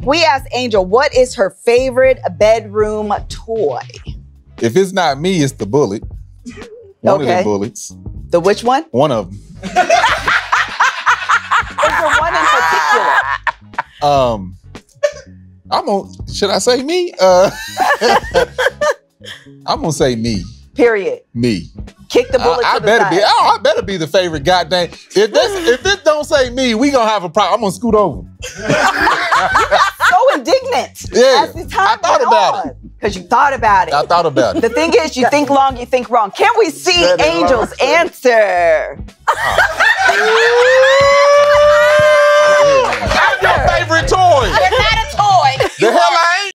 We asked Angel, what is her favorite bedroom toy? If it's not me, it's the bullet. One of the bullets. The which one? One of them. Is there one in particular? Should I say me? I'm gonna say me. Period. Me. Kick the bullet to the side. I better be the favorite goddamn. If it don't say me, we gonna have a problem. I'm gonna scoot over. So indignant. Yeah. As the time I thought about it. Because you thought about it. I thought about it. The thing is, you think long, you think wrong. Can we see Angel's answer?